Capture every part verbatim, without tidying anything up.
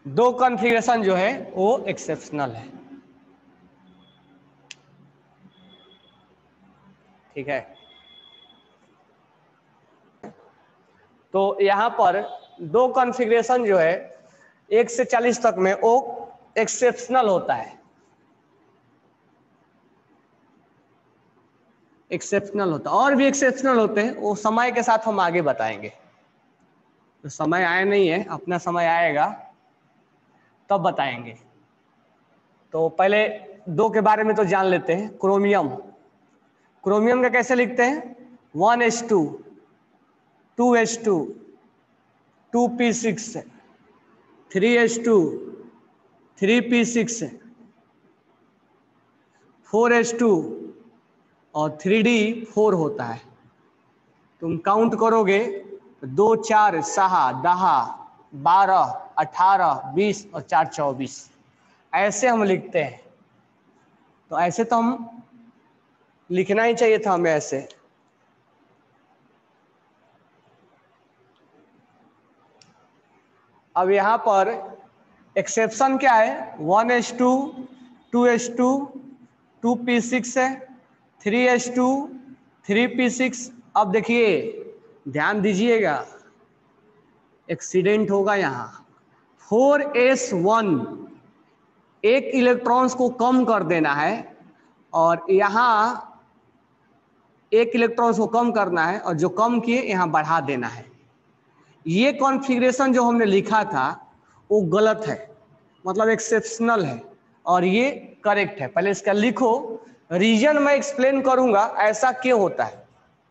दो कॉन्फ़िगरेशन जो है वो एक्सेप्शनल है। ठीक है, तो यहां पर दो कॉन्फ़िगरेशन जो है एक से चालीस तक में वो एक्सेप्शनल होता है, एक्सेप्शनल होता है। और भी एक्सेप्शनल होते हैं, वो समय के साथ हम आगे बताएंगे। तो समय आया नहीं है, अपना समय आएगा तब बताएंगे। तो पहले दो के बारे में तो जान लेते हैं। क्रोमियम, क्रोमियम का कैसे लिखते हैं? One H two, two H two, two P six, three H two, three P six, four H two और थ्री डी फोर होता है। तुम काउंट करोगे तो दो चार सहा दहा बारह अठारह बीस और चार चौबीस, ऐसे हम लिखते हैं। तो ऐसे तो हम लिखना ही चाहिए था हमें ऐसे। अब यहाँ पर एक्सेप्शन क्या है? One H two, two H two, two P six है, three H two, three P six. अब देखिए ध्यान दीजिएगा, एक्सीडेंट होगा यहाँ। फोर एस वन, एक इलेक्ट्रॉन्स को कम कर देना है और यहाँ एक इलेक्ट्रॉन्स को कम करना है और जो कम किए यहाँ बढ़ा देना है। ये कॉन्फ़िगरेशन जो हमने लिखा था वो गलत है, मतलब एक्सेप्शनल है, और ये करेक्ट है। पहले इसका लिखो, रीजन मैं एक्सप्लेन करूंगा ऐसा क्यों होता है।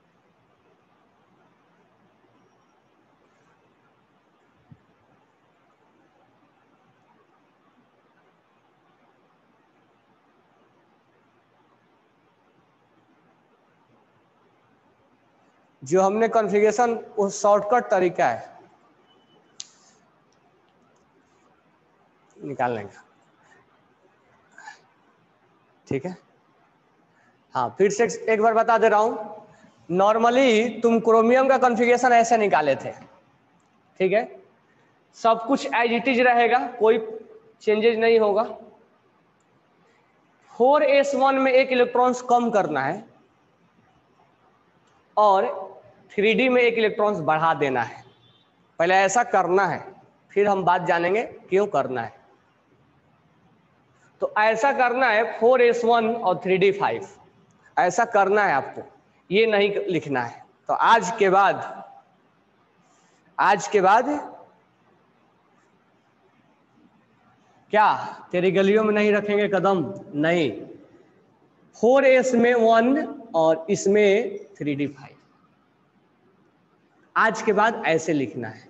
जो हमने कॉन्फ़िगरेशन वो शॉर्टकट तरीका है निकालने का। ठीक है, हाँ फिर से एक बार बता दे रहा हूं। नॉर्मली तुम क्रोमियम का कॉन्फ़िगरेशन ऐसे निकाले थे, ठीक है, सब कुछ एज इट इज रहेगा, कोई चेंजेस नहीं होगा। फोर एस वन में एक इलेक्ट्रॉन्स कम करना है और थ्री डी में एक इलेक्ट्रॉन्स बढ़ा देना है। पहले ऐसा करना है, फिर हम बात जानेंगे क्यों करना है। तो ऐसा करना है फोर एस वन और थ्री डी फाइव, ऐसा करना है आपको, ये नहीं लिखना है। तो आज के बाद आज के बाद क्या तेरी गलियों में नहीं रखेंगे कदम? नहीं, फोर एस में वन और इसमें थ्री डी फाइव, आज के बाद ऐसे लिखना है।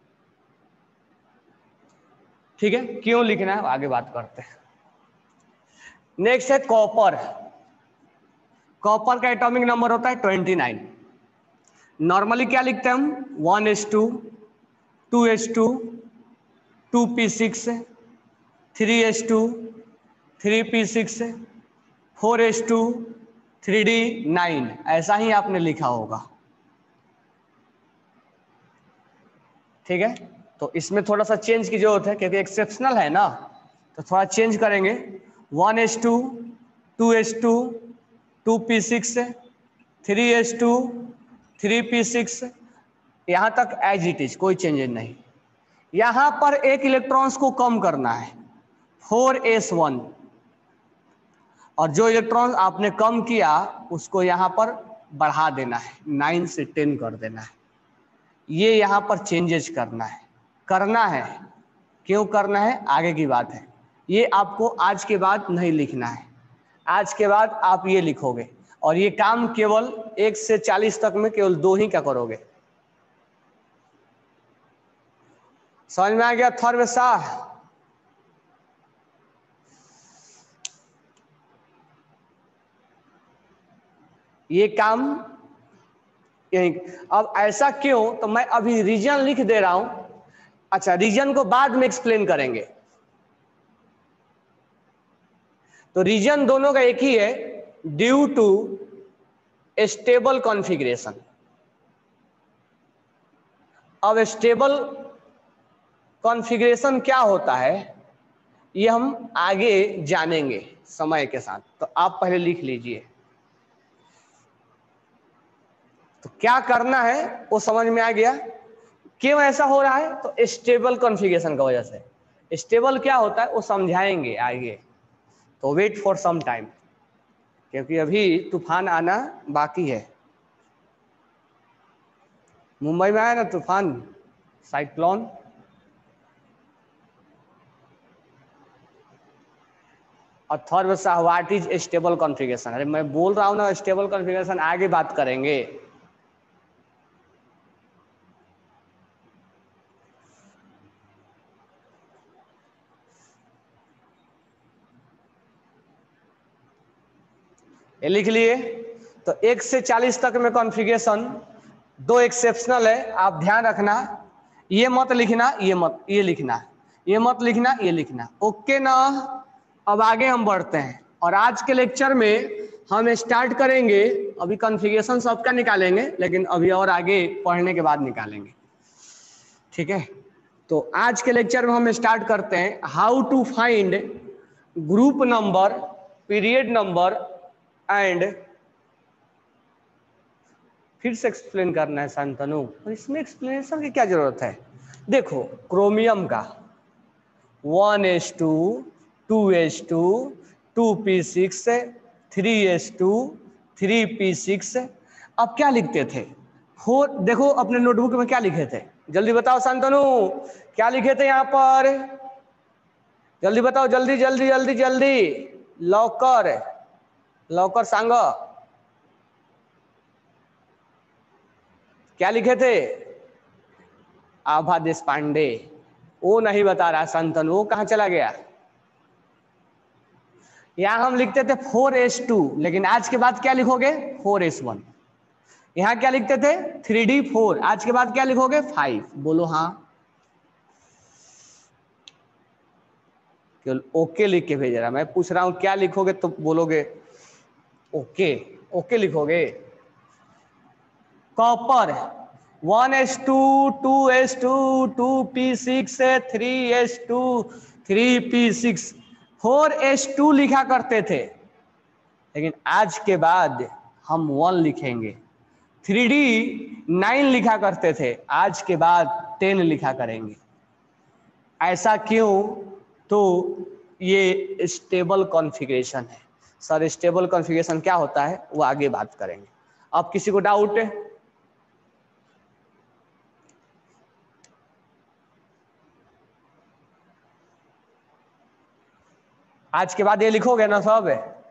ठीक है, क्यों लिखना है आगे बात करते हैं। नेक्स्ट है कॉपर। कॉपर का एटॉमिक नंबर होता है ट्वेंटी नाइन। नॉर्मली क्या लिखते हैं हम? One H two, two H two, two P six, three H two, three P six, four H two, three D nine, ऐसा ही आपने लिखा होगा। ठीक है, तो इसमें थोड़ा सा चेंज की जरूरत है क्योंकि एक्सेप्शनल है ना, तो थोड़ा चेंज करेंगे। One H two, two H two, two P six, three H two, three P six, यहाँ तक एज इट इज, कोई चेंजेस नहीं। यहाँ पर एक इलेक्ट्रॉन्स को कम करना है, फोर एस वन, और जो इलेक्ट्रॉन आपने कम किया उसको यहाँ पर बढ़ा देना है, नाइन से टेन कर देना है। ये यहाँ पर चेंजेस करना है, करना है। क्यों करना है आगे की बात है, ये आपको आज के बाद नहीं लिखना है। आज के बाद आप ये लिखोगे और ये काम केवल एक से चालीस तक में केवल दो ही का करोगे। समझ में आ गया? थर्व शाह, ये काम यही। अब ऐसा क्यों, तो मैं अभी रीजन लिख दे रहा हूं। अच्छा, रीजन को बाद में एक्सप्लेन करेंगे। तो रीजन दोनों का एक ही है, ड्यू टू स्टेबल कॉन्फ़िगरेशन। अब स्टेबल कॉन्फ़िगरेशन क्या होता है ये हम आगे जानेंगे समय के साथ, तो आप पहले लिख लीजिए। तो क्या करना है वो समझ में आ गया। क्यों ऐसा हो रहा है, तो स्टेबल कॉन्फ़िगरेशन की वजह से। स्टेबल क्या होता है वो समझाएंगे आगे, तो वेट फॉर सम टाइम, क्योंकि अभी तूफान आना बाकी है। मुंबई में आया ना तूफान, साइक्लोन, और third what is stable configuration. अरे मैं बोल रहा हूं ना स्टेबल कॉन्फ़िगरेशन आगे बात करेंगे। ये लिख लिए। तो एक से चालीस तक में कॉन्फ़िगरेशन, दो एक्सेप्शनल है, आप ध्यान रखना। ये मत लिखना, ये मत, ये लिखना, ये मत लिखना, ये लिखना। ओके ना। अब आगे हम बढ़ते हैं और आज के लेक्चर में हम स्टार्ट करेंगे। अभी कॉन्फ़िगरेशन सबका निकालेंगे, लेकिन अभी और आगे पढ़ने के बाद निकालेंगे, ठीक है। तो आज के लेक्चर में हम स्टार्ट करते हैं how to find group number, period number and, फिर से एक्सप्लेन करना है शांतनु, और इसमें एक्सप्लेनेशन की क्या जरूरत है। देखो क्रोमियम का one H two, two H two, two P six, three H two, three P six. अब क्या लिखते थे, फोर, देखो अपने नोटबुक में क्या लिखे थे, जल्दी बताओ शांतनु, क्या लिखे थे यहाँ पर, जल्दी बताओ, जल्दी जल्दी जल्दी जल्दी, लौकर लौकर सांग, क्या लिखे थे, आभा देश पांडे। वो नहीं बता रहा शांतनु, वो कहाँ चला गया। यहां हम लिखते थे फोर एस टू, लेकिन आज के बाद क्या लिखोगे, फोर एस वन। यहां क्या लिखते थे, थ्री डी फोर, आज के बाद क्या लिखोगे, फाइव। बोलो हाँ, केवल ओके लिख के भेज रहा, मैं पूछ रहा हूं क्या लिखोगे, तो बोलोगे ओके, ओके लिखोगे। Copper one S two, two S two, two P six, three S two, three P six, four S two लिखा करते थे, लेकिन आज के बाद हम वन लिखेंगे। थ्री डी नाइन लिखा करते थे, आज के बाद टेन लिखा करेंगे। ऐसा क्यों, तो ये स्टेबल कॉन्फ़िगरेशन है। सर स्टेबल कॉन्फ़िगरेशन क्या होता है वो आगे बात करेंगे। अब किसी को डाउट है, आज के बाद ये लिखोगे ना सब,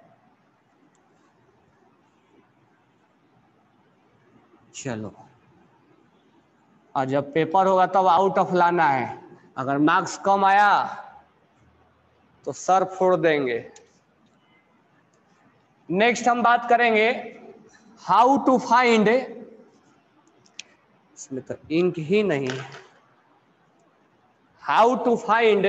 चलो। और जब पेपर होगा तब आउट ऑफ लाना है, अगर मार्क्स कम आया तो सर फोड़ देंगे। नेक्स्ट हम बात करेंगे हाउ टू फाइंड, इसमें तो इंक ही नहीं, how to find,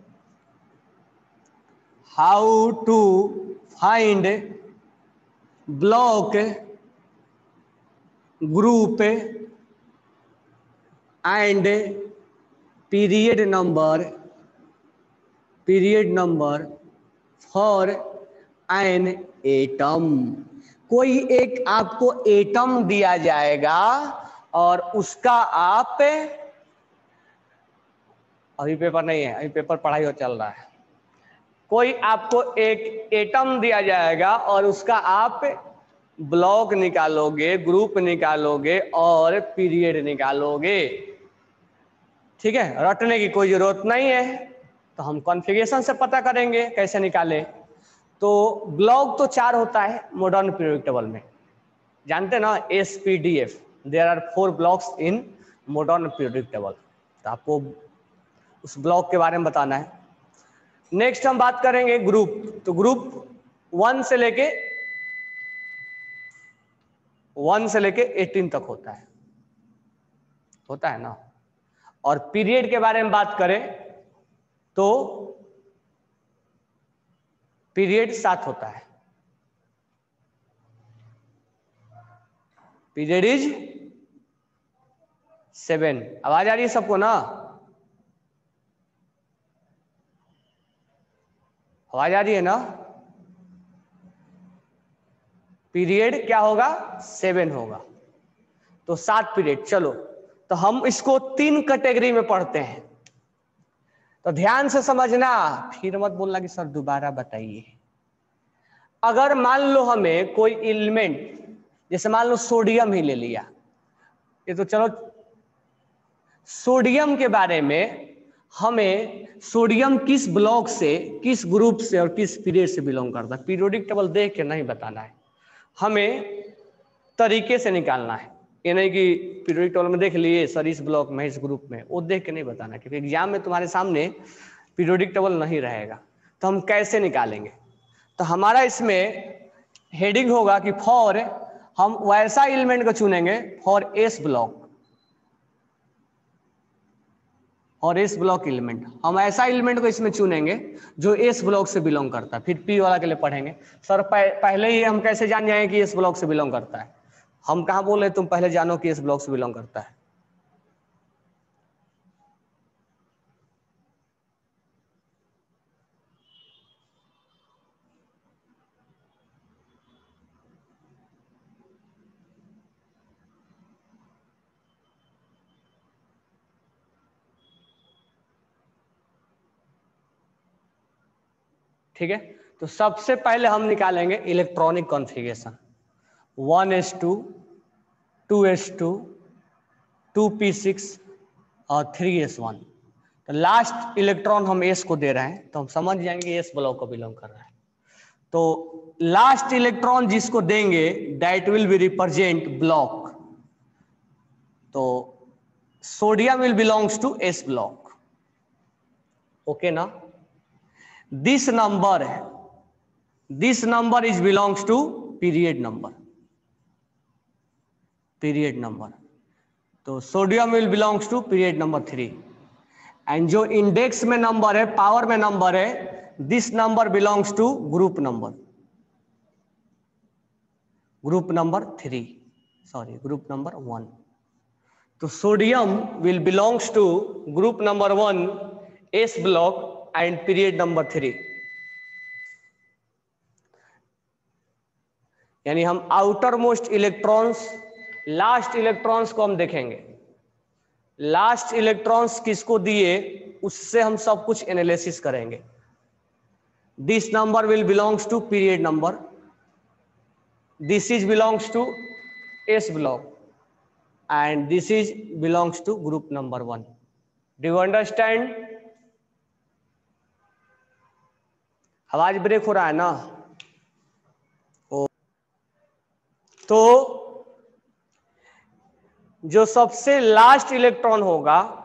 how to find block, group and period number, period number for an atom. कोई एक आपको एटम दिया जाएगा और उसका आप, अभी पेपर नहीं है, अभी पेपर पढ़ाई हो चल रहा है। कोई आपको एक एटम दिया जाएगा और उसका आप ब्लॉक निकालोगे, ग्रुप निकालोगे और पीरियड निकालोगे, ठीक है। रटने की कोई जरूरत नहीं है, तो हम कॉन्फ़िगरेशन से पता करेंगे कैसे निकाले। तो ब्लॉक तो चार होता है मॉडर्न पीरियोडिक टेबल में, जानते ना, S P D F, there are four blocks in modern periodic table. तो आपको उस ब्लॉक के बारे में बताना है। नेक्स्ट हम बात करेंगे ग्रुप। तो ग्रुप वन से लेके वन से लेके एटीन तक होता है, होता है ना। और पीरियड के बारे में बात करें तो पीरियड सात होता है, पीरियड इज सेवन। आवाज आ रही है सबको ना, आवाज आ रही है ना? पीरियड क्या होगा? सेवन होगा। तो सात पीरियड। चलो तो हम इसको तीन कैटेगरी में पढ़ते हैं, तो ध्यान से समझना, फिर मत बोलना कि सर दोबारा बताइए। अगर मान लो हमें कोई एलिमेंट, जैसे मान लो सोडियम ही ले लिया, ये तो चलो सोडियम के बारे में हमें सोडियम किस ब्लॉक से, किस ग्रुप से और किस पीरियड से बिलोंग करता है, पीरियोडिक टेबल देख के नहीं बताना है, हमें तरीके से निकालना है। ये नहीं कि पीरियोडिक टेबल में देख लिए सर इस ब्लॉक में इस ग्रुप में, वो देख के नहीं बताना, क्योंकि एग्जाम में तुम्हारे सामने पीरियोडिक टेबल नहीं रहेगा। तो हम कैसे निकालेंगे? तो हमारा इसमें हेडिंग होगा कि फॉर, हम वैसा एलिमेंट को चुनेंगे फॉर एस ब्लॉक, और एस ब्लॉक एलिमेंट, हम ऐसा एलिमेंट को इसमें चुनेंगे जो एस ब्लॉक से बिलोंग करता है। फिर पी वाला के लिए पढ़ेंगे। सर पहले ही हम कैसे जान जाएंगे कि एस ब्लॉक से बिलोंग करता है? हम कहाँ बोले तुम पहले जानो कि एस ब्लॉक से बिलोंग करता है। ठीक है, तो सबसे पहले हम निकालेंगे electronic configuration, one S two, two S two, two P six और थ्री एस वन। तो लास्ट इलेक्ट्रॉन हम एस को दे रहे हैं, तो हम समझ जाएंगे एस ब्लॉक को बिलोंग कर रहा है। तो लास्ट इलेक्ट्रॉन जिसको देंगे that will be represent block. तो sodium will belongs to S block. Okay ना? दिस नंबर है, this number is belongs to period number, period number. तो sodium will belongs to period number three. And जो index में number है, power में number है, this number belongs to group number, group number three, sorry group number one. तो sodium will belongs to group number one, S block and period number three. यानी हम outer most electrons, last electrons को हम देखेंगे, last electrons किसको दिए उससे हम सब कुछ एनालिसिस करेंगे। This number will belongs to period number, this is belongs to S block and this is belongs to group number one. Do you understand? आवाज ब्रेक हो रहा है ना? ओ, तो जो सबसे लास्ट इलेक्ट्रॉन होगा